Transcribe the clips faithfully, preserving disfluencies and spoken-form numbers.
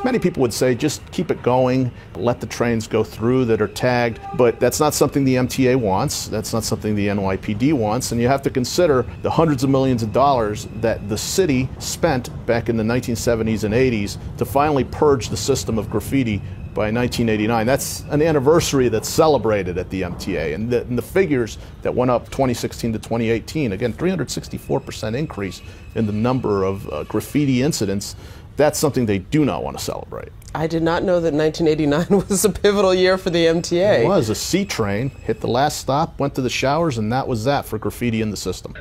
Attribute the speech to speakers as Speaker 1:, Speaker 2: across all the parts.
Speaker 1: Many people would say just keep it going, let the trains go through that are tagged, but that's not something the M T A wants, that's not something the N Y P D wants, and you have to consider the hundreds of millions of dollars that the city spent back in the nineteen seventies and eighties to finally purge the system of graffiti by nineteen eighty-nine. That's an anniversary that's celebrated at the M T A, and the, and the figures that went up twenty sixteen to twenty eighteen, again, three hundred sixty-four percent increase in the number of uh, graffiti incidents. That's something they do not want to celebrate.
Speaker 2: I did not know that nineteen eighty-nine was a pivotal year for the M T A.
Speaker 1: It was. A C train hit the last stop, went to the showers, and that was that for graffiti in the system.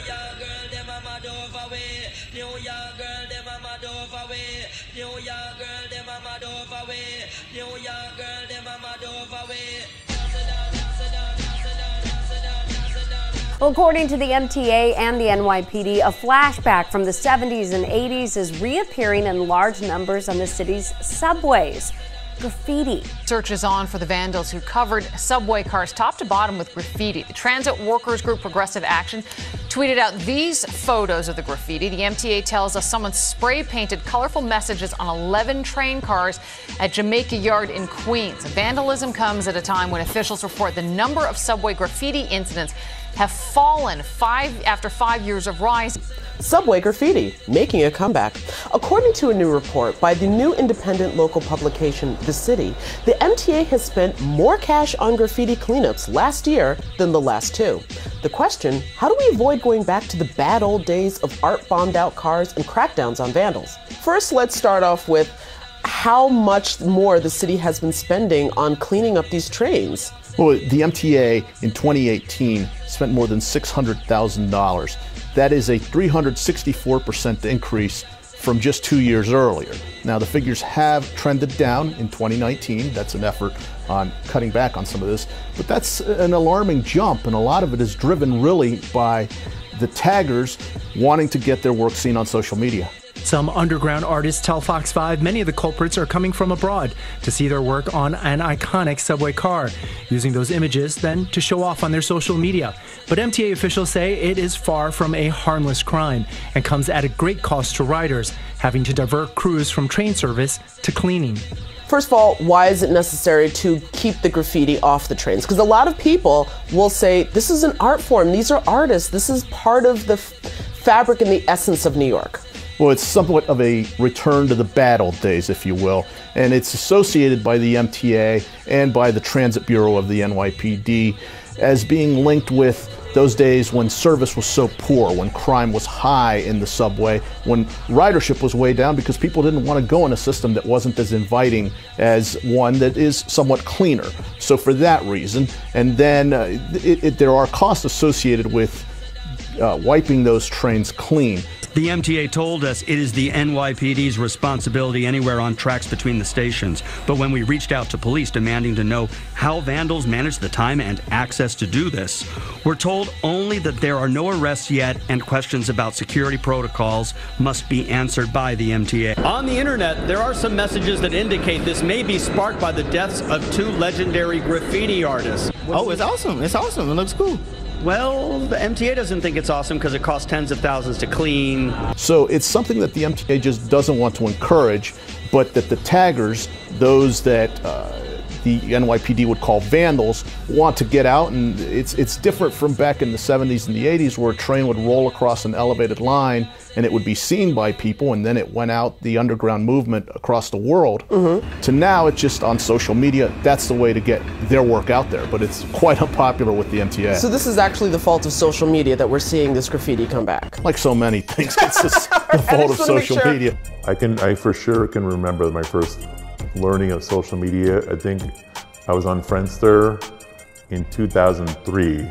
Speaker 3: Well, according to the M T A and the N Y P D, a flashback from the seventies and eighties is reappearing in large numbers on the city's subways. Graffiti.
Speaker 4: Search is on for the vandals who covered subway cars top to bottom with graffiti. The Transit Workers Group Progressive Action tweeted out these photos of the graffiti. The M T A tells us someone spray painted colorful messages on eleven train cars at Jamaica Yard in Queens. Vandalism comes at a time when officials report the number of subway graffiti incidents have fallen five after five years of rise.
Speaker 2: Subway graffiti making a comeback. According to a new report by the new independent local publication, The City, the M T A has spent more cash on graffiti cleanups last year than the last two. The question, how do we avoid going back to the bad old days of art bombed out cars and crackdowns on vandals? First, let's start off with how much more the city has been spending on cleaning up these trains.
Speaker 1: Well, the M T A in twenty eighteen spent more than six hundred thousand dollars. That is a three hundred sixty-four percent increase from just two years earlier. Now, the figures have trended down in twenty nineteen. That's an effort on cutting back on some of this. But that's an alarming jump, and a lot of it is driven really by the taggers wanting to get their work seen on social media.
Speaker 5: Some underground artists tell Fox five many of the culprits are coming from abroad to see their work on an iconic subway car, using those images then to show off on their social media. But M T A officials say it is far from a harmless crime and comes at a great cost to riders, having to divert crews from train service to cleaning.
Speaker 2: First of all, why is it necessary to keep the graffiti off the trains? Because a lot of people will say, this is an art form, these are artists, this is part of the f fabric and the essence of New York.
Speaker 1: Well, it's somewhat of a return to the bad old days, if you will, and it's associated by the M T A and by the Transit Bureau of the N Y P D as being linked with those days when service was so poor, when crime was high in the subway, when ridership was way down because people didn't want to go in a system that wasn't as inviting as one that is somewhat cleaner. So for that reason, and then uh, it, it, there are costs associated with uh, wiping those trains clean.
Speaker 6: The M T A told us it is the N Y P D's responsibility anywhere on tracks between the stations. But when we reached out to police demanding to know how vandals manage the time and access to do this, we're told only that there are no arrests yet and questions about security protocols must be answered by the M T A. On the internet, there are some messages that indicate this may be sparked by the deaths of two legendary graffiti artists.
Speaker 7: Oh, it's awesome. It's awesome. It looks cool.
Speaker 6: Well, the M T A doesn't think it's awesome because it costs tens of thousands to clean.
Speaker 1: So it's something that the M T A just doesn't want to encourage, but that the taggers, those that uh, the N Y P D would call vandals, want to get out. And it's, it's different from back in the seventies and the eighties where a train would roll across an elevated line and it would be seen by people, and then it went out the underground movement across the world. Mm-hmm. To now it's just on social media. That's the way to get their work out there, but it's quite unpopular with the M T A.
Speaker 2: So this is actually the fault of social media that we're seeing this graffiti come back.
Speaker 1: Like so many things, it's just the fault of social sure. media.
Speaker 8: I can, I for sure can remember my first learning of social media. I think I was on Friendster in two thousand three.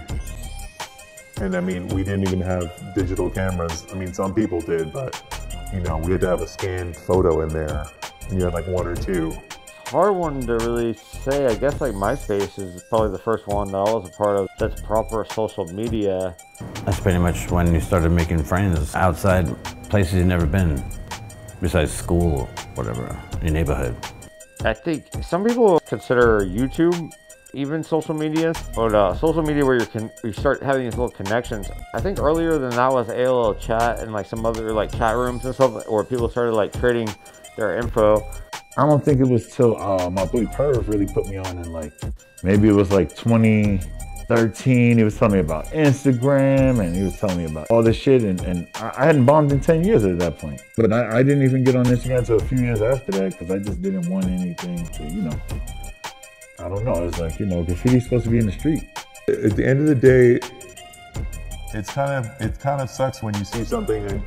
Speaker 8: And I mean, we didn't even have digital cameras. I mean, some people did, but you know, we had to have a scanned photo in there. And you had like one or two.
Speaker 9: Hard one to really say. I guess like MySpace is probably the first one that I was a part of that's proper social media.
Speaker 10: That's pretty much when you started making friends outside places you've never been, besides school or whatever, your neighborhood.
Speaker 9: I think some people consider YouTube even social media, but uh, social media where you can you start having these little connections. I think earlier than that was A O L Chat and like some other like chat rooms and stuff where people started like trading their info.
Speaker 11: I don't think it was till uh, my boy Perv really put me on, and like maybe it was like twenty thirteen. He was telling me about Instagram, and he was telling me about all this shit, and, and I hadn't bombed in ten years at that point. But I, I didn't even get on Instagram until a few years after that because I just didn't want anything to, you know, I don't know. It's like, you know, graffiti's supposed to be in the street.
Speaker 8: At the end of the day, it's kind of it kind of sucks when you see something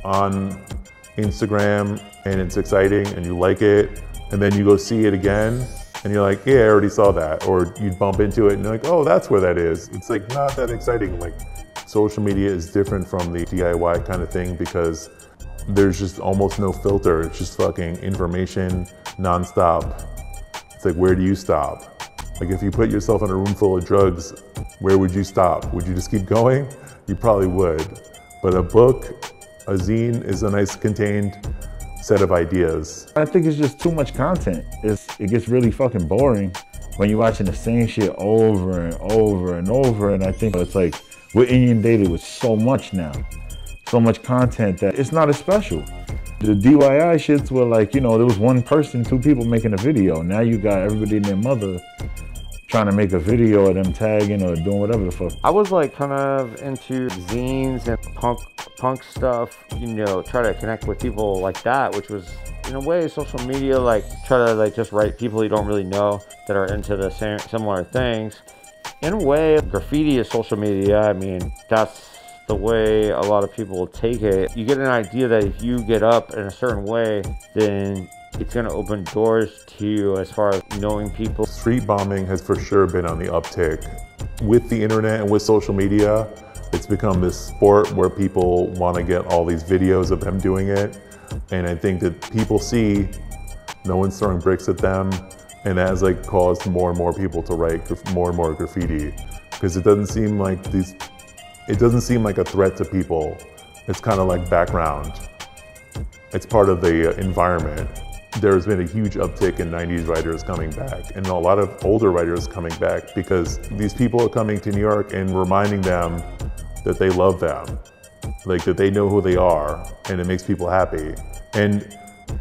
Speaker 8: on Instagram and it's exciting and you like it, and then you go see it again and you're like, yeah, I already saw that. Or you bump into it and you're like, oh, that's where that is. It's like not that exciting. Like social media is different from the D I Y kind of thing because there's just almost no filter. It's just fucking information nonstop. It's like, where do you stop? Like if you put yourself in a room full of drugs, where would you stop? Would you just keep going? You probably would. But a book, a zine is a nice contained set of ideas.
Speaker 11: I think it's just too much content. It's, it gets really fucking boring when you're watching the same shit over and over and over. And I think it's like we're inundated with so much now, so much content that it's not as special. The D I Y shits were like, you know, there was one person, two people making a video. Now you got everybody and their mother trying to make a video of them tagging or doing whatever the fuck.
Speaker 9: I was like kind of into zines and punk punk stuff, you know, try to connect with people like that, which was in a way social media, like try to like just write people you don't really know that are into the same similar things. In a way, graffiti is social media. I mean, that's the way a lot of people take it. You get an idea that if you get up in a certain way, then it's going to open doors to you as far as knowing people.
Speaker 8: Street bombing has for sure been on the uptick. With the internet and with social media, it's become this sport where people want to get all these videos of them doing it. And I think that people see no one's throwing bricks at them, and that has like caused more and more people to write more and more graffiti. Because it doesn't seem like these, it doesn't seem like a threat to people. It's kind of like background. It's part of the environment. There's been a huge uptick in nineties writers coming back and a lot of older writers coming back because these people are coming to New York and reminding them that they love them, like that they know who they are, and it makes people happy. And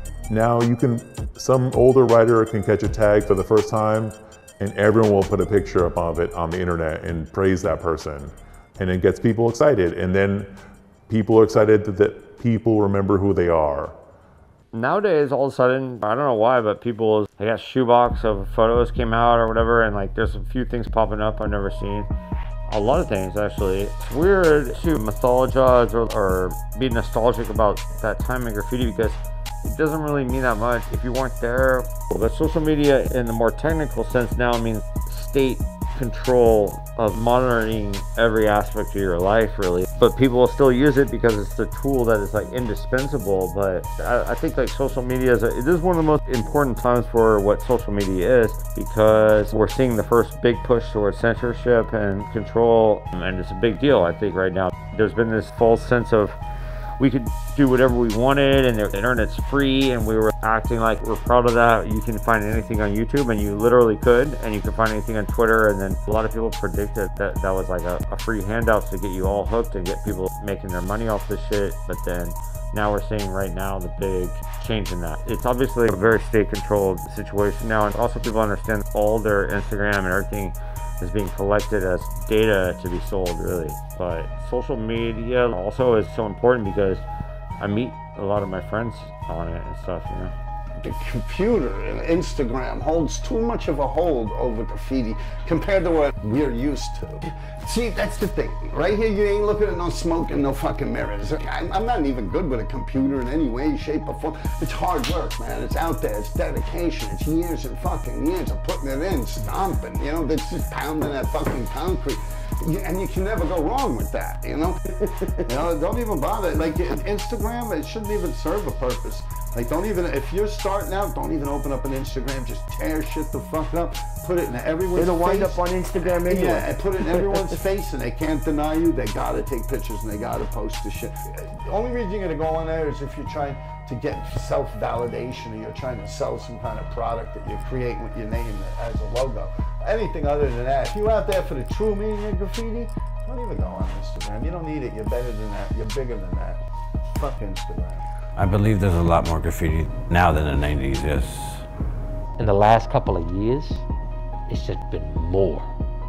Speaker 8: now you can, some older writer can catch a tag for the first time and everyone will put a picture up of it on the internet and praise that person. And it gets people excited. And then people are excited that, that people remember who they are.
Speaker 9: Nowadays, all of a sudden, I don't know why, but people, I guess shoebox of photos came out or whatever, and like there's a few things popping up I've never seen. A lot of things, actually. It's weird to mythologize or, or be nostalgic about that time in graffiti because it doesn't really mean that much if you weren't there. But social media in the more technical sense now means state control of monitoring every aspect of your life, really. But people will still use it because it's the tool that is like indispensable. But I, I think like social media is a, it is one of the most important times for what social media is because we're seeing the first big push towards censorship and control, and it's a big deal. I think right now there's been this false sense of we could do whatever we wanted and the internet's free and we were acting like we're proud of that. You can find anything on YouTube, and you literally could, and you can find anything on Twitter. And then a lot of people predicted that that was like a, a free handout to get you all hooked and get people making their money off this shit. But then now we're seeing right now the big change in that. It's obviously a very state controlled situation now, and also people understand all their Instagram and everything is being collected as data to be sold, really. But social media also is so important because I meet a lot of my friends on it and stuff, you know.
Speaker 12: The computer and Instagram holds too much of a hold over graffiti compared to what we're used to. See, that's the thing. Right here, you ain't looking at no smoke and no fucking mirrors. I'm, I'm not even good with a computer in any way, shape, or form. It's hard work, man. It's out there. It's dedication. It's years and fucking years of putting it in, stomping. You know, that's just pounding that fucking concrete. And you can never go wrong with that, you know? You know, don't even bother. Like, Instagram, it shouldn't even serve a purpose. Like, don't even, if you're starting out, don't even open up an Instagram. Just tear shit the fuck up. Put it in everyone's face.
Speaker 7: It'll wind up on Instagram anyway.
Speaker 12: Yeah, and put it in everyone's face, and they can't deny you. They gotta take pictures, and they gotta post the shit. The only reason you're gonna go on there is if you're trying to get self-validation, or you're trying to sell some kind of product that you're creating with your name as a logo. Anything other than that, if you're out there for the true meaning of graffiti, don't even go on Instagram. You don't need it. You're better than that. You're bigger than that. Fuck Instagram.
Speaker 10: I believe there's a lot more graffiti now than in the nineties, yes.
Speaker 13: in the last couple of years, it's just been more.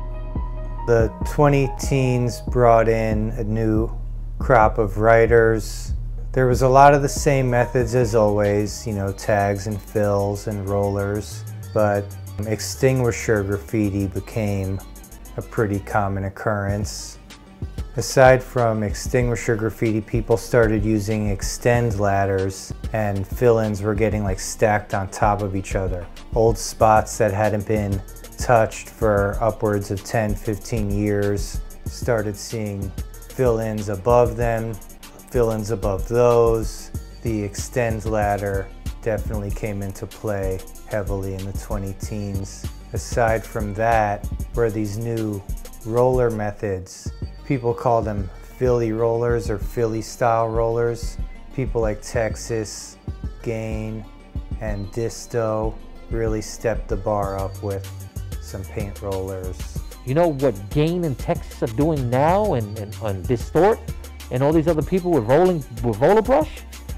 Speaker 14: The twenty teens brought in a new crop of writers. There was a lot of the same methods as always, you know, tags and fills and rollers, but extinguisher graffiti became a pretty common occurrence. Aside from extinguisher graffiti, people started using extend ladders, and fill-ins were getting like stacked on top of each other. Old spots that hadn't been touched for upwards of ten, fifteen years started seeing fill-ins above them, fill-ins above those. The extend ladder definitely came into play heavily in the twenty teens. Aside from that, were these new roller methods. People call them Philly rollers or Philly style rollers. People like Texas, Gain, and Disto really stepped the bar up with some paint rollers.
Speaker 13: You know what Gain and Texas are doing now, and, and, and Distort, and all these other people with rolling with roller brush,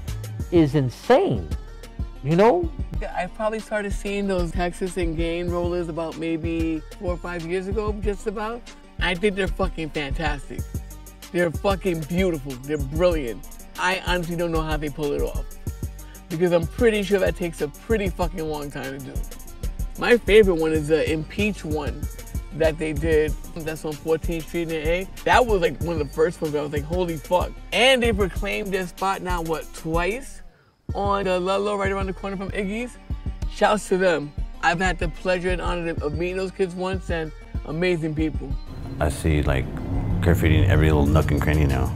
Speaker 13: is insane. You know?
Speaker 15: I probably started seeing those Texas and Gain rollers about maybe four or five years ago, just about. I think they're fucking fantastic. They're fucking beautiful. They're brilliant. I honestly don't know how they pull it off, because I'm pretty sure that takes a pretty fucking long time to do. My favorite one is the Impeach one that they did. That's on fourteenth street in A. That was like one of the first ones I was like, holy fuck. And they reclaimed their spot now, what, twice? On the Ludlow right around the corner from Iggy's. Shouts to them. I've had the pleasure and honor of meeting those kids once, and amazing people.
Speaker 10: I see like graffiti in every little nook and cranny now.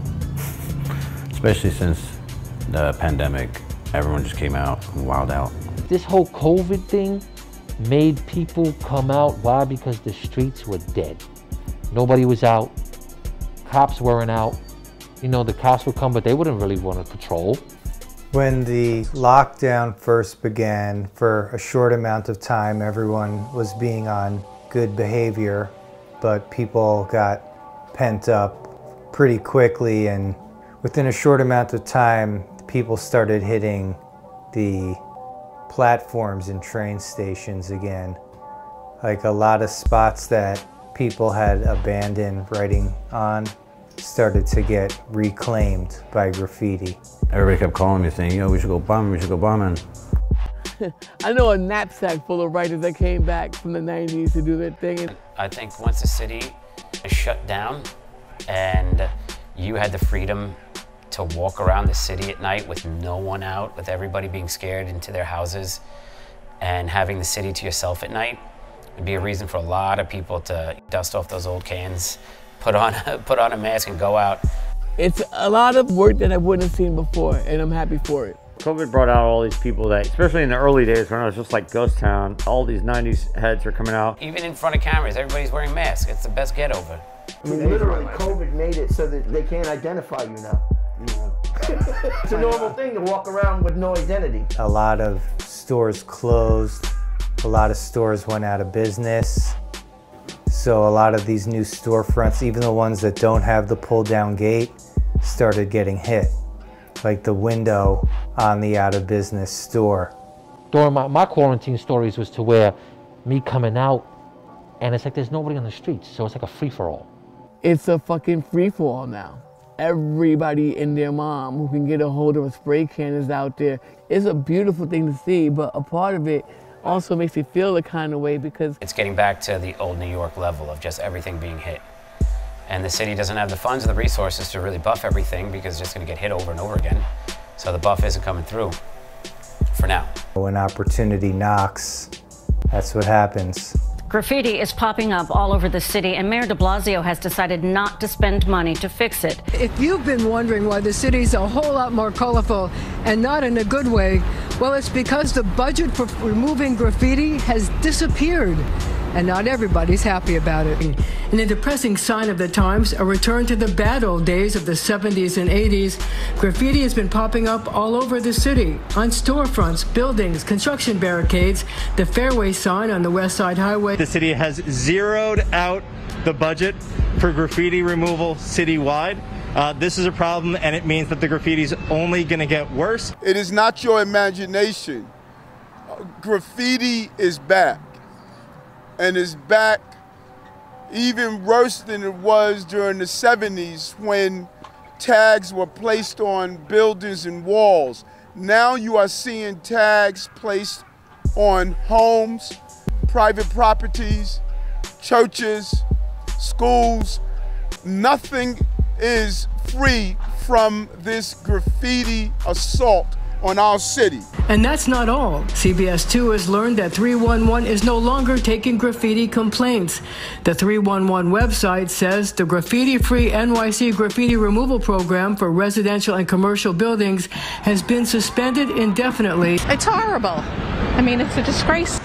Speaker 10: Especially since the pandemic, everyone just came out and wilded out.
Speaker 13: This whole COVID thing made people come out. Why? Because the streets were dead. Nobody was out. Cops weren't out. You know, the cops would come, but they wouldn't really want to patrol.
Speaker 14: When the lockdown first began, for a short amount of time, everyone was being on good behavior, but people got pent up pretty quickly, and within a short amount of time, people started hitting the platforms and train stations again. Like a lot of spots that people had abandoned writing on started to get reclaimed by graffiti.
Speaker 10: Everybody kept calling me saying, yo, we should go bombing, we should go bombing.
Speaker 15: I know a knapsack full of writers that came back from the nineties to do their thing.
Speaker 16: I think once the city is shut down and you had the freedom to walk around the city at night with no one out, with everybody being scared into their houses, and having the city to yourself at night, it'd be a reason for a lot of people to dust off those old cans, put on, put on a mask and go out.
Speaker 15: It's a lot of work that I wouldn't have seen before, and I'm happy for it.
Speaker 9: COVID brought out all these people that, especially in the early days when it was just like ghost town, all these nineties heads are coming out.
Speaker 16: Even in front of cameras, everybody's wearing masks. It's the best get over.
Speaker 7: I mean, literally, COVID made it so that they can't identify you now. Yeah. It's a normal thing to walk around with no identity.
Speaker 14: A lot of stores closed. A lot of stores went out of business. So a lot of these new storefronts, even the ones that don't have the pull-down gate, started getting hit. Like the window on the out-of-business store.
Speaker 13: During my, my quarantine stories was to where me coming out, and it's like there's nobody on the streets, so it's like a free-for-all.
Speaker 15: It's a fucking free-for-all now. Everybody and their mom who can get a hold of a spray can is out there. It's a beautiful thing to see, but a part of it also makes you feel the kind of way because
Speaker 16: it's getting back to the old New York level of just everything being hit. And the city doesn't have the funds or the resources to really buff everything because it's just going to get hit over and over again. So the buff isn't coming through for now.
Speaker 14: When opportunity knocks, that's what happens.
Speaker 17: Graffiti is popping up all over the city, and Mayor de Blasio has decided not to spend money to fix it.
Speaker 18: If you've been wondering why the city's a whole lot more colorful and not in a good way, well, it's because the budget for removing graffiti has disappeared. And not everybody's happy about it. In a depressing sign of the times, a return to the bad old days of the seventies and eighties, graffiti has been popping up all over the city, on storefronts, buildings, construction barricades, the Fairway sign on the West Side Highway.
Speaker 19: The city has zeroed out the budget for graffiti removal citywide. Uh, this is a problem, and it means that the graffiti is only going to get worse.
Speaker 20: It is not your imagination. graffiti is back, and it's back even worse than it was during the seventies when tags were placed on buildings and walls. Now you are seeing tags placed on homes, private properties, churches, schools. Nothing is free from this graffiti assault on our city.
Speaker 18: And that's not all. C B S two has learned that three one one is no longer taking graffiti complaints. The three one one website says the graffiti-free N Y C graffiti removal program for residential and commercial buildings has been suspended indefinitely.
Speaker 21: It's horrible. I mean, it's a disgrace.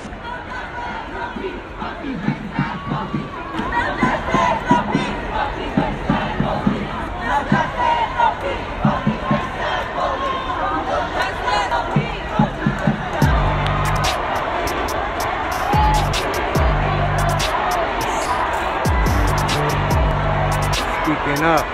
Speaker 9: Speaking up.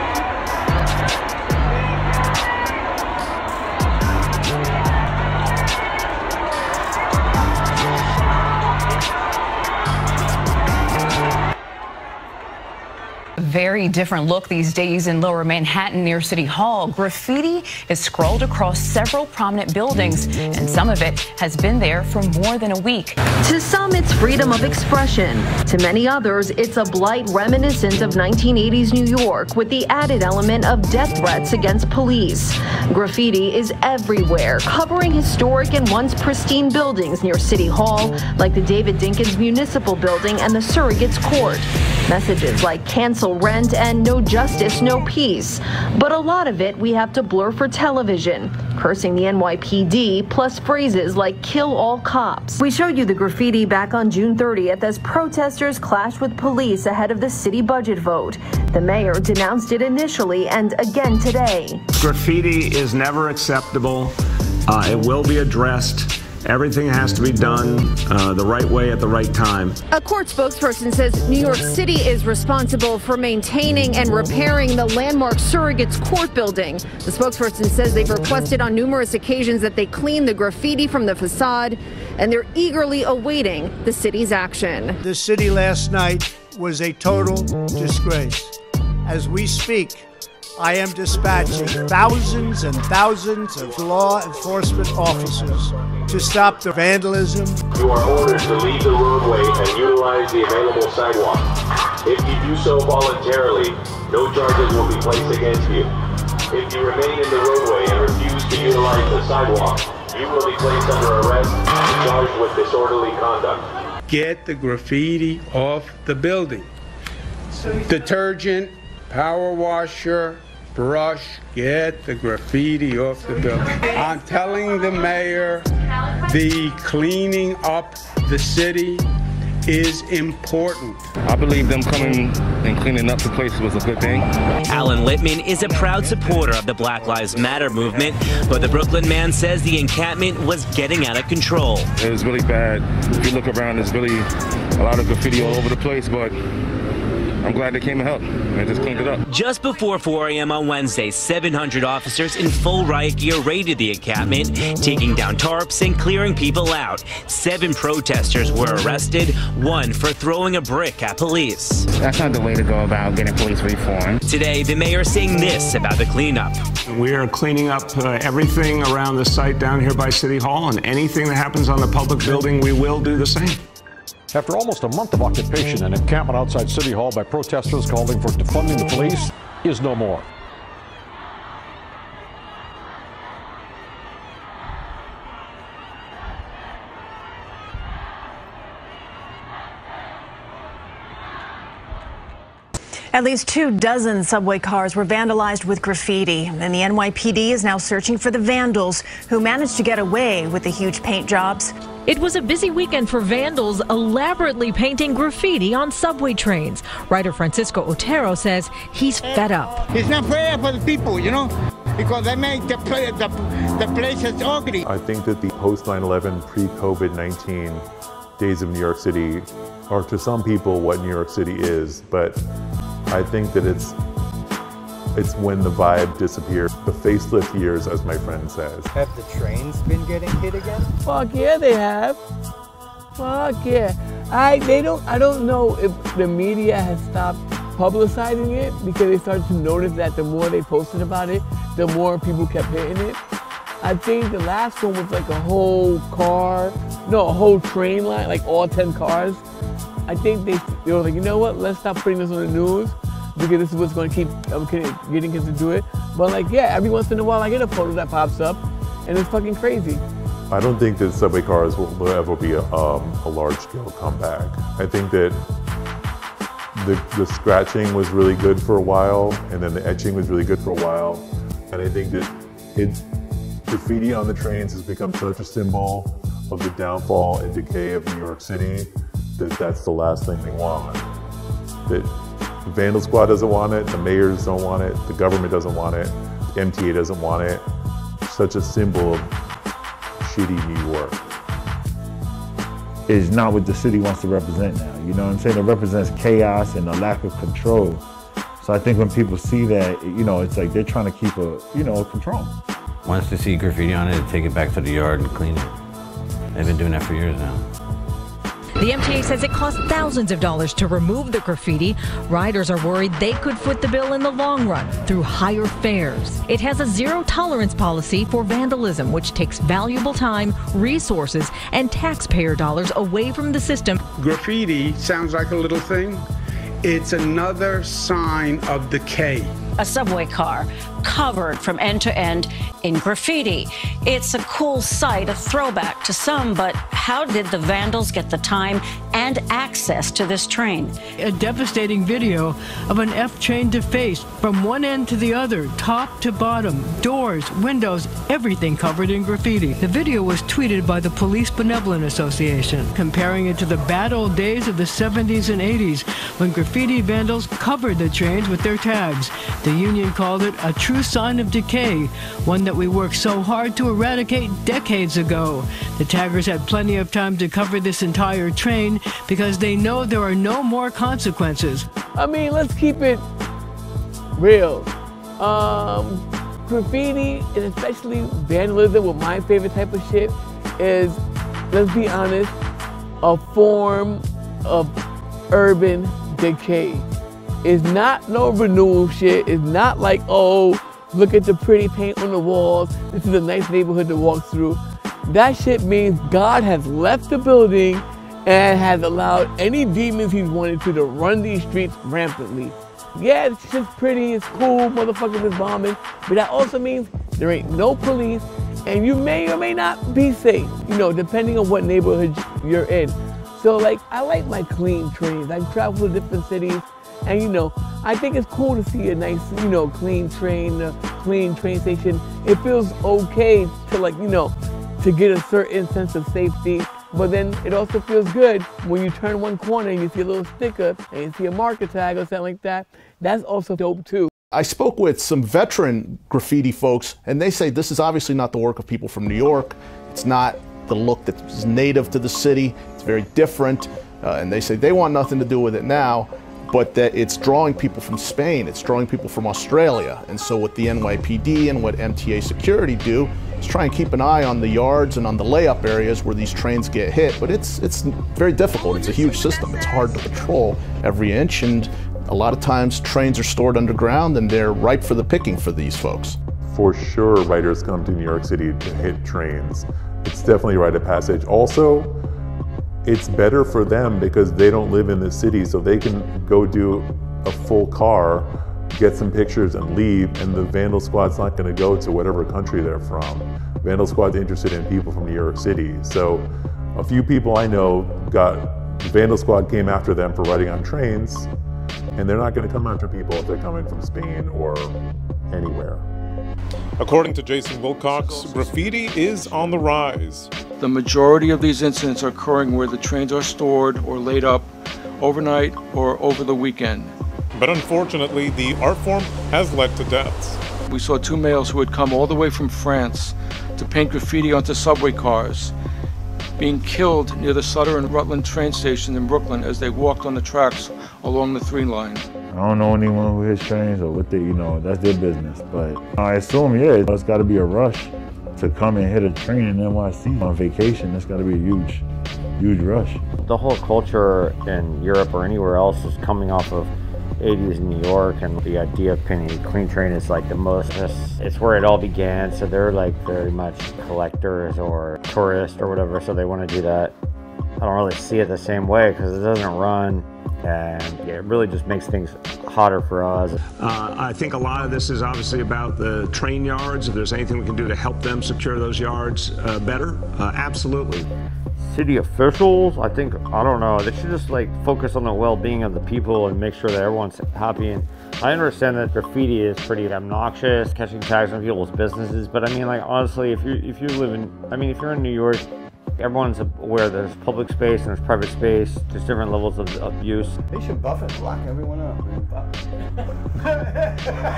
Speaker 22: Very different look these days in Lower Manhattan near City Hall. Graffiti is scrawled across several prominent buildings, and some of it has been there for more than a week.
Speaker 23: To some, it's freedom of expression. To many others, it's a blight reminiscent of nineteen eighties New York with the added element of death threats against police. Graffiti is everywhere, covering historic and once pristine buildings near City Hall, like the David Dinkins Municipal Building and the Surrogates Court. Messages like cancel rent and no justice, no peace. But a lot of it we have to blur for television, cursing the N Y P D, plus phrases like kill all cops. We showed you the graffiti back on June thirtieth as protesters clashed with police ahead of the city budget vote. The mayor denounced it initially and again today.
Speaker 24: Graffiti is never acceptable. Uh, it will be addressed. Everything has to be done uh, the right way at the right time.
Speaker 25: A court spokesperson says New York City is responsible for maintaining and repairing the landmark Surrogates Court building. The spokesperson says they've requested on numerous occasions that they clean the graffiti from the facade, and they're eagerly awaiting the city's action.
Speaker 26: The city last night was a total disgrace. As we speak, I am dispatching thousands and thousands of law enforcement officers to stop the vandalism.
Speaker 27: You are ordered to leave the roadway and utilize the available sidewalk. If you do so voluntarily, no charges will be placed against you. If you remain in the roadway and refuse to utilize the sidewalk, you will be placed under arrest and charged with disorderly conduct.
Speaker 28: Get the graffiti off the building. Detergent, power washer, brush, get the graffiti off the building. I'm telling the mayor the cleaning up the city is important.
Speaker 29: I believe them coming and cleaning up the place was a good thing.
Speaker 30: Alan Littman is a proud supporter of the Black Lives Matter movement, but the Brooklyn man says the encampment was getting out of control.
Speaker 29: It was really bad. If you look around, there's really a lot of graffiti all over the place, but I'm glad they came to help and just cleaned it up.
Speaker 30: Just before four a m on Wednesday, seven hundred officers in full riot gear raided the encampment, taking down tarps and clearing people out. Seven protesters were arrested, one for throwing a brick at police.
Speaker 31: That's not the way to go about getting police reform.
Speaker 30: Today, the mayor saying this about the cleanup.
Speaker 28: We are cleaning up uh, everything around the site down here by City Hall, and anything that happens on the public building, we will do the same.
Speaker 32: After almost a month of occupation, an encampment outside City Hall by protesters calling for defunding the police is no more.
Speaker 33: At least two dozen subway cars were vandalized with graffiti, and the N Y P D is now searching for the vandals who managed to get away with the huge paint jobs.
Speaker 34: It was a busy weekend for vandals elaborately painting graffiti on subway trains. Writer Francisco Otero says he's fed up.
Speaker 35: It's not fair for the people, you know, because they make the, play, the, the places ugly.
Speaker 8: I think that the post nine eleven, pre-COVID nineteen days of New York City are to some people what New York City is, but I think that it's it's when the vibe disappears. The facelift years, as my friend says.
Speaker 1: Have the trains been getting hit again?
Speaker 2: Fuck yeah, they have. Fuck yeah. I they don't I don't know if the media has stopped publicizing it because they started to notice that the more they posted about it, the more people kept hitting it. I think the last one was like a whole car, no, a whole train line, like all ten cars. I think they, they were like, you know what, let's stop putting this on the news because this is what's going to keep um, getting kids to do it. But like, yeah, every once in a while I get a photo that pops up and it's fucking crazy.
Speaker 8: I don't think that subway cars will, will ever be a, um, a large-scale comeback. I think that the, the scratching was really good for a while, and then the etching was really good for a while. And I think that it, graffiti on the trains has become such a symbol of the downfall and decay of New York City that that's the last thing they want. That the Vandal Squad doesn't want it, the mayors don't want it, the government doesn't want it, the M T A doesn't want it. Such a symbol of shitty New York.
Speaker 3: Is not what the city wants to represent now. You know what I'm saying? It represents chaos and a lack of control. So I think when people see that, you know, it's like they're trying to keep a, you know, control.
Speaker 4: Once they see graffiti on it, they take it back to the yard and clean it. They've been doing that for years now.
Speaker 34: The M T A says it costs thousands of dollars to remove the graffiti. Riders are worried they could foot the bill in the long run through higher fares. It has a zero tolerance policy for vandalism, which takes valuable time, resources, and taxpayer dollars away from the system.
Speaker 28: Graffiti sounds like a little thing. It's another sign of decay.
Speaker 5: A subway car covered from end to end in graffiti. It's a cool sight, a throwback to some, but how did the vandals get the time and access to this train?
Speaker 18: A devastating video of an F train defaced from one end to the other, top to bottom, doors, windows, everything covered in graffiti. The video was tweeted by the Police Benevolent Association, comparing it to the bad old days of the seventies and eighties when graffiti vandals covered the trains with their tags. The union called it a true sign of decay, one that we worked so hard to eradicate decades ago. The taggers had plenty of time to cover this entire train because they know there are no more consequences. I mean, let's keep it real. Um, graffiti, and especially vandalism, with my favorite type of shit, is, let's be honest, a form of urban decay. It's not no renewal shit. It's not like, oh, look at the pretty paint on the walls. This is a nice neighborhood to walk through. That shit means God has left the building and has allowed any demons he's wanted to to run these streets rampantly. Yeah, it's just pretty, it's cool, motherfuckers is bombing, but that also means there ain't no police and you may or may not be safe, you know, depending on what neighborhood you're in. So like, I like my clean trains. I've traveled to different cities. And you know, I think it's cool to see a nice, you know, clean train, uh, clean train station. It feels okay to, like, you know, to get a certain sense of safety. But then it also feels good when you turn one corner and you see a little sticker and you see a marker tag or something like that. That's also dope too.
Speaker 6: I spoke with some veteran graffiti folks, and they say this is obviously not the work of people from New York. It's not the look that's native to the city. It's very different. Uh, and they say they want nothing to do with it now, but that it's drawing people from Spain, it's drawing people from Australia. And so what the N Y P D and what M T A security do is try and keep an eye on the yards and on the layup areas where these trains get hit. But it's, it's very difficult. It's a huge system. It's hard to patrol every inch, and a lot of times trains are stored underground and they're ripe for the picking for these folks.
Speaker 8: For sure, writers come to New York City to hit trains. It's definitely a rite of passage. Also, it's better for them because they don't live in the city, so they can go do a full car, get some pictures and leave, and the Vandal Squad's not gonna go to whatever country they're from. Vandal Squad's interested in people from New York City. So a few people I know got, the Vandal Squad came after them for riding on trains, and they're not gonna come after people if they're coming from Spain or anywhere.
Speaker 7: According to Jason Wilcox, graffiti is on the rise.
Speaker 10: The majority of these incidents are occurring where the trains are stored or laid up overnight or over the weekend.
Speaker 7: But unfortunately, the art form has led to deaths.
Speaker 10: We saw two males who had come all the way from France to paint graffiti onto subway cars. being killed near the Sutter and Rutland train station in Brooklyn as they walked on the tracks along the three line.
Speaker 3: I don't know anyone who hits trains or what they, you know, that's their business. But I assume, yeah, it's got to be a rush to come and hit a train in N Y C on vacation. That's got to be a huge, huge rush.
Speaker 9: The whole culture in Europe or anywhere else is coming off of eighties in New York, and the idea of painting a clean train is like the most, it's, it's where it all began. So they're like very much collectors or tourists or whatever, so they want to do that. I don't really see it the same way because it doesn't run, and it really just makes things hotter for us.
Speaker 11: Uh, I think a lot of this is obviously about the train yards. If there's anything we can do to help them secure those yards uh, better, uh, absolutely.
Speaker 9: City officials, I think, I don't know, they should just like focus on the well-being of the people and make sure that everyone's happy. And I understand that graffiti is pretty obnoxious, catching tags on people's businesses, but I mean, like, honestly, if you if you live in, I mean, if you're in New York, everyone's aware there's public space and there's private space, there's different levels of, of use.
Speaker 12: They should buff and block everyone up, man.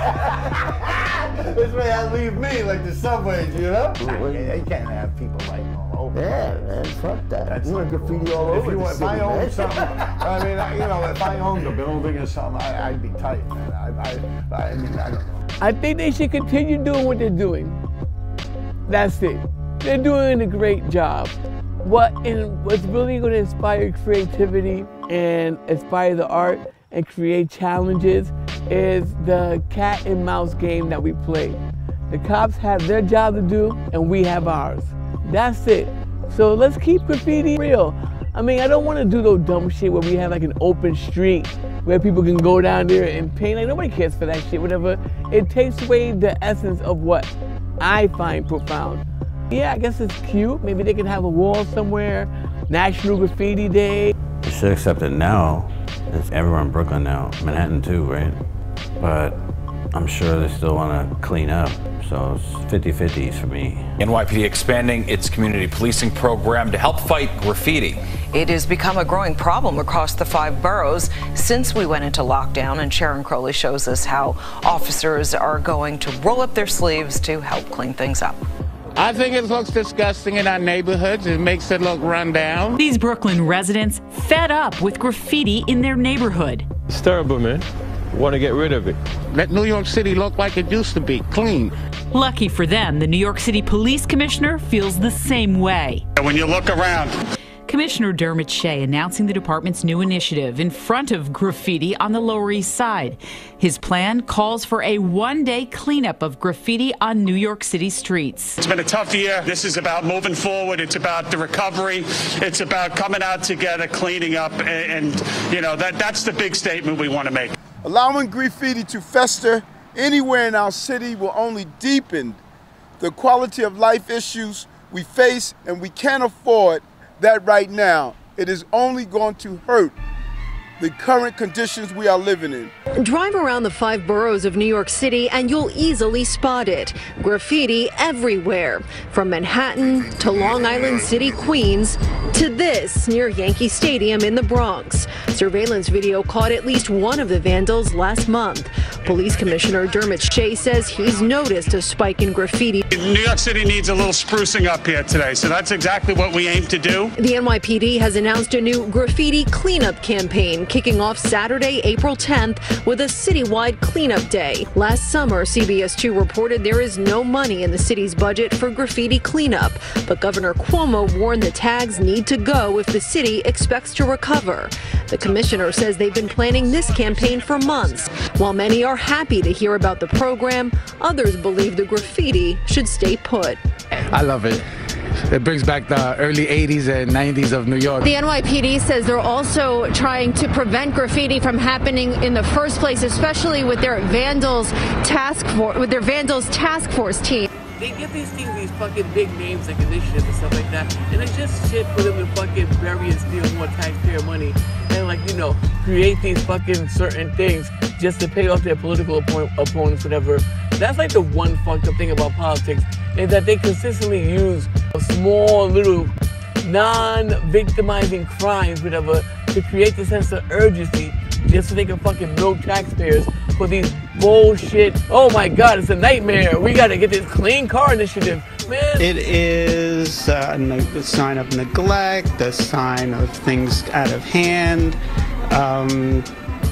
Speaker 12: This way I leave me like the subways, you know? You can't have people like all over. Yeah, man, fuck that. That's you want graffiti all over. If, you, if city, I owned man. something, I mean, I, you know, if I owned a building or something, I, I'd be tight, man. I, I, I mean, I don't know.
Speaker 2: I think they should continue doing what they're doing. That's it. They're doing a great job. What in, what's really going to inspire creativity and inspire the art and create challenges is the cat and mouse game that we play. The cops have their job to do and we have ours. That's it. So let's keep graffiti real. I mean, I don't want to do those dumb shit where we have like an open street where people can go down there and paint. Like, nobody cares for that shit, whatever. It takes away the essence of what I find profound. Yeah, I guess it's cute. Maybe they can have a wall somewhere, National Graffiti Day.
Speaker 4: You should accept it now. It's everywhere in Brooklyn now, Manhattan too, right? But I'm sure they still want to clean up, so it's fifty fifties for me.
Speaker 13: N Y P D expanding its community policing program to help fight graffiti.
Speaker 14: It has become a growing problem across the five boroughs since we went into lockdown, and Sharon Crowley shows us how officers are going to roll up their sleeves to help clean things up.
Speaker 35: I think it looks disgusting in our neighborhoods. It makes it look run down.
Speaker 15: These Brooklyn residents fed up with graffiti in their neighborhood.
Speaker 16: It's terrible, man. Want to get rid of it.
Speaker 35: Let New York City look like it used to be, clean.
Speaker 15: Lucky for them, the New York City Police Commissioner feels the same way.
Speaker 35: When you look around,
Speaker 15: Commissioner Dermot Shea announcing the department's new initiative in front of graffiti on the Lower East Side. His plan calls for a one-day cleanup of graffiti on New York City streets.
Speaker 35: it's been a tough year. This is about moving forward. It's about the recovery. It's about coming out together, cleaning up, and, and you know, that that's the big statement we want to make.
Speaker 17: Allowing graffiti to fester anywhere in our city will only deepen the quality of life issues we face, and we can't afford that right now. It is only going to hurt the current conditions we are living in.
Speaker 19: Drive around the five boroughs of New York City and you'll easily spot it. Graffiti everywhere, from Manhattan to Long Island City, Queens, to this near Yankee Stadium in the Bronx. Surveillance video caught at least one of the vandals last month. Police Commissioner Dermot Shea says he's noticed a spike in graffiti.
Speaker 35: New York City needs a little sprucing up here today, so that's exactly what we aim to do.
Speaker 19: The N Y P D has announced a new graffiti cleanup campaign kicking off Saturday, April tenth with a citywide cleanup day. Last summer, C B S two reported there is no money in the city's budget for graffiti cleanup, but Governor Cuomo warned the tags need to go if the city expects to recover. The commissioner says they've been planning this campaign for months. While many are happy to hear about the program, others believe the graffiti should stay put.
Speaker 35: I love it. It brings back the early eighties and nineties of New York.
Speaker 20: The N Y P D says they're also trying to prevent graffiti from happening in the first place, especially with their vandals task force, with their vandals task force team.
Speaker 2: They give these things these fucking big names like initiatives and stuff like that, and it's just shit for them to fucking bury and steal more taxpayer money and, like, you know, create these fucking certain things just to pay off their political oppo- opponents, whatever. That's like the one fucked up thing about politics, is that they consistently use small little non-victimizing crimes, whatever, to create the sense of urgency just so they can fucking milk taxpayers for these bullshit, oh my god, it's a nightmare, we gotta get this clean car initiative. man.
Speaker 1: It is uh, a sign of neglect, a sign of things out of hand. Um,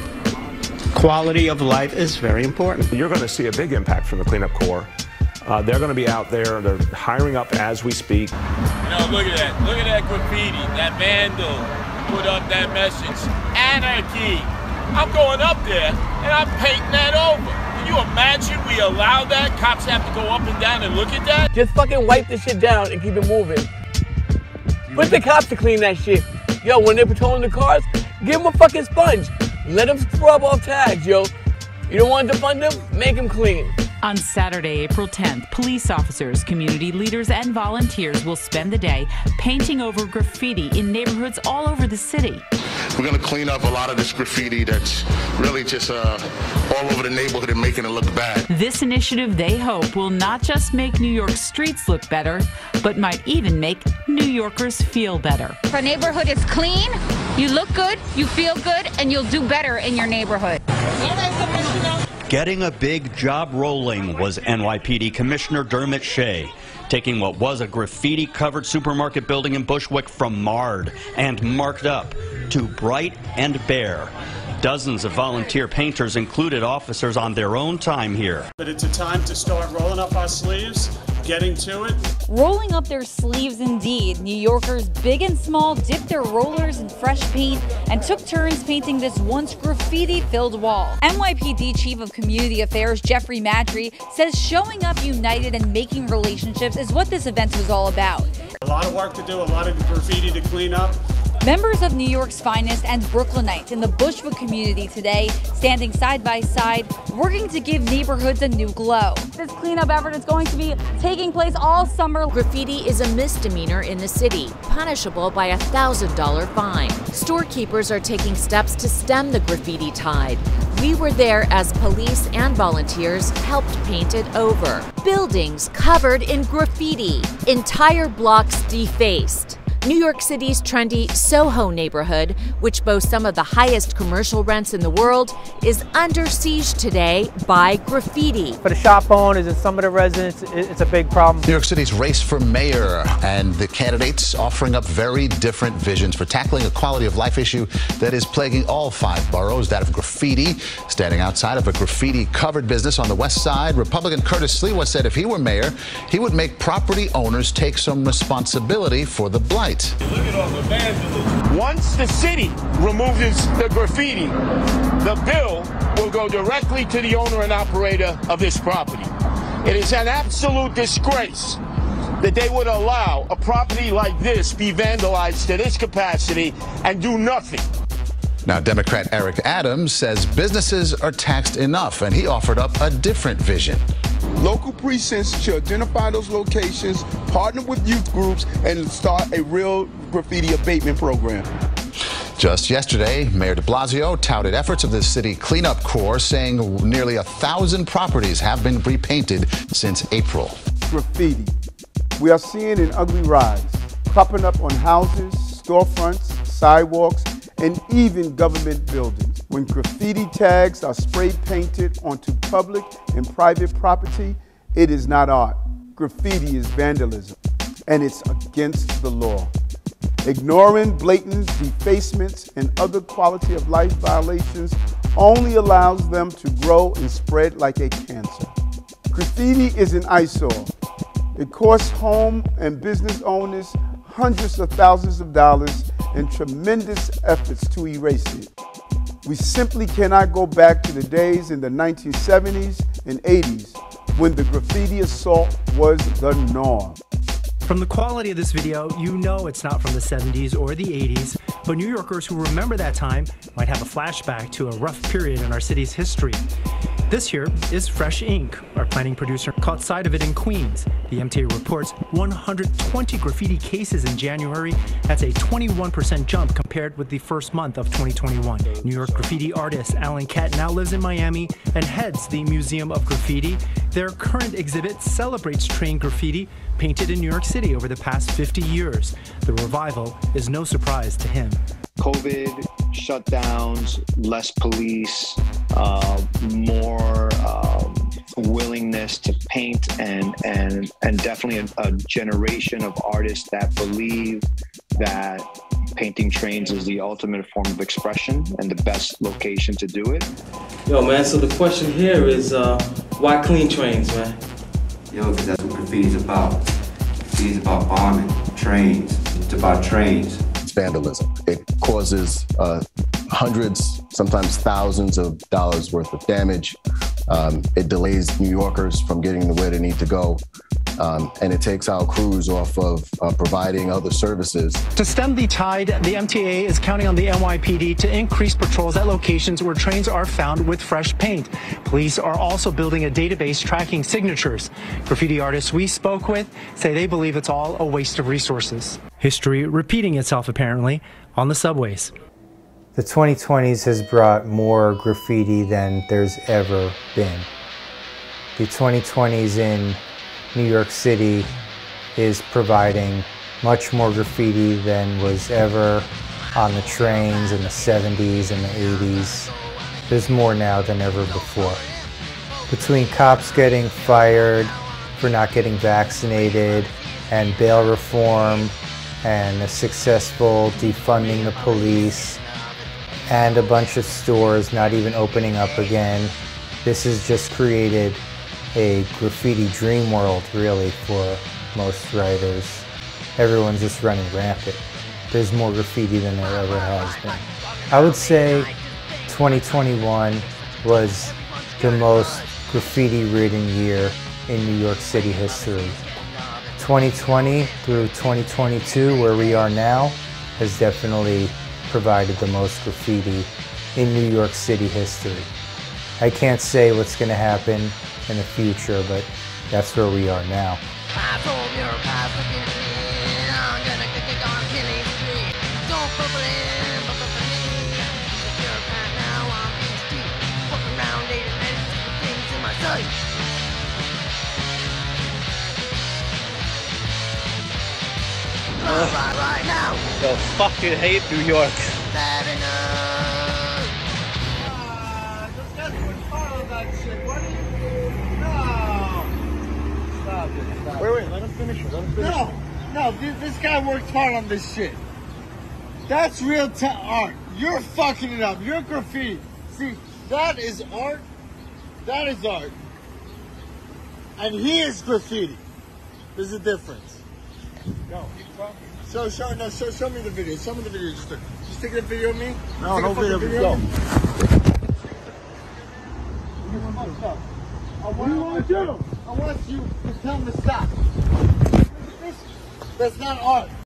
Speaker 1: quality of life is very important.
Speaker 11: You're going to see a big impact from the cleanup corps. Uh, they're going to be out there. They're hiring up as we speak.
Speaker 21: You know, look at that. Look at that graffiti. That vandal put up that message. Anarchy. I'm going up there and I'm painting that over. Can you imagine we allow that? Cops have to go up and down and look at that?
Speaker 2: Just fucking wipe this shit down and keep it moving. Put the cops to clean that shit. Yo, when they're patrolling the cars, give them a fucking sponge. Let them scrub off tags, yo. You don't want to defund them? Make them clean.
Speaker 15: On Saturday, April tenth, police officers, community leaders, and volunteers will spend the day painting over graffiti in neighborhoods all over the city.
Speaker 22: We're going to clean up a lot of this graffiti that's really just uh, all over the neighborhood and making it look bad.
Speaker 15: This initiative, they hope, will not just make New York streets look better, but might even make New Yorkers feel better.
Speaker 23: If a neighborhood is clean, you look good, you feel good, and you'll do better in your neighborhood.
Speaker 24: Getting a big job rolling was N Y P D Commissioner Dermot Shea, taking what was a graffiti-covered supermarket building in Bushwick from marred and marked up to bright and bare. Dozens of volunteer painters included officers on their own time here.
Speaker 25: But it's a time to start rolling up our sleeves, getting to it.
Speaker 26: Rolling up their sleeves indeed. New Yorkers big and small dipped their rollers in fresh paint and took turns painting this once graffiti-filled wall. N Y P D Chief of Community Affairs Jeffrey Madry says showing up united and making relationships is what this event was all about.
Speaker 25: A lot of work to do, a lot of graffiti to clean up.
Speaker 26: Members of New York's finest and Brooklynites in the Bushwick community today, standing side by side, working to give neighborhoods a new glow. This cleanup effort is going to be taking place all summer.
Speaker 27: Graffiti is a misdemeanor in the city, punishable by a one thousand dollar fine. Storekeepers are taking steps to stem the graffiti tide. We were there as police and volunteers helped paint it over. Buildings covered in graffiti, entire blocks defaced. New York City's trendy Soho neighborhood, which boasts some of the highest commercial rents in the world, is under siege today by graffiti.
Speaker 28: For the shop owners and some of the residents, it's a big problem.
Speaker 29: New York City's race for mayor, and the candidates offering up very different visions for tackling a quality of life issue that is plaguing all five boroughs, that of graffiti. Standing outside of a graffiti-covered business on the west side, Republican Curtis Sliwa said if he were mayor, he would make property owners take some responsibility for the blight.
Speaker 21: Look at all the vandalism.
Speaker 30: Once the city removes the graffiti, the bill will go directly to the owner and operator of this property. It is an absolute disgrace that they would allow a property like this be vandalized to this capacity and do nothing.
Speaker 29: Now, Democrat Eric Adams says businesses are taxed enough, and he offered up a different vision.
Speaker 17: Local precincts should identify those locations, partner with youth groups, and start a real graffiti abatement program.
Speaker 29: Just yesterday, Mayor de Blasio touted efforts of the city cleanup corps, saying nearly a thousand properties have been repainted since April.
Speaker 17: Graffiti. We are seeing an ugly rise, cropping up on houses, storefronts, sidewalks, and even government buildings. When graffiti tags are spray painted onto public and private property, it is not art. Graffiti is vandalism, and it's against the law. Ignoring blatant defacements and other quality of life violations only allows them to grow and spread like a cancer. Graffiti is an eyesore. It costs home and business owners hundreds of thousands of dollars and tremendous efforts to erase it. We simply cannot go back to the days in the nineteen seventies and eighties when the graffiti assault was the norm.
Speaker 31: From the quality of this video, you know it's not from the seventies or the eighties, but New Yorkers who remember that time might have a flashback to a rough period in our city's history. This here is Fresh Ink. Our planning producer caught sight of it in Queens. The M T A reports one hundred twenty graffiti cases in January. That's a twenty-one percent jump compared with the first month of twenty twenty-one. New York graffiti artist Alan Kett now lives in Miami and heads the Museum of Graffiti. Their current exhibit celebrates trained graffiti painted in New York City over the past fifty years. The revival is no surprise to him.
Speaker 32: COVID, shutdowns, less police, uh, more um, willingness
Speaker 3: willingness to paint, and and and definitely a, a generation of artists that believe that painting trains is the ultimate form of expression and the best location to do it.
Speaker 4: Yo, man, so the question here is, uh, why clean trains, man?
Speaker 5: Yo, because that's what graffiti's about. Graffiti's about bombing trains. It's about trains.
Speaker 6: It's vandalism. It causes uh, hundreds, sometimes thousands of dollars worth of damage. Um, it delays New Yorkers from getting to where they need to go. Um, and it takes our crews off of uh, providing other services.
Speaker 31: To stem the tide, the M T A is counting on the N Y P D to increase patrols at locations where trains are found with fresh paint. Police are also building a database tracking signatures. Graffiti artists we spoke with say they believe it's all a waste of resources. History repeating itself, apparently, on the subways.
Speaker 7: The twenty twenties has brought more graffiti than there's ever been. The twenty twenties in New York City is providing much more graffiti than was ever on the trains in the seventies and the eighties. There's more now than ever before. Between cops getting fired for not getting vaccinated, and bail reform, and a successful defunding the police, and a bunch of stores not even opening up again, this has just created a graffiti dream world, really, for most writers. Everyone's just running rampant. There's more graffiti than there ever has been. I would say twenty twenty-one was the most graffiti-ridden year in New York City history. twenty twenty through twenty twenty-two, where we are now, has definitely provided the most graffiti in New York City history. I can't say what's going to happen in the future, but that's where we are now.
Speaker 8: Yo, fucking hate New York.
Speaker 9: Wait, wait, let him finish it. Let him finish no, it. No, this, this guy worked hard on this shit. That's real t art. You're fucking it up. You're graffiti. See, that is art. That is art. And he is graffiti. There's a difference. Go, keep talking. So, show, no, show, show me the video. Show me the video. Just, just take a video of me.
Speaker 8: No,
Speaker 9: take
Speaker 8: no video.
Speaker 9: video
Speaker 8: Go.
Speaker 9: of me. What do you want to do? I want you to tell him to stop. That's not art.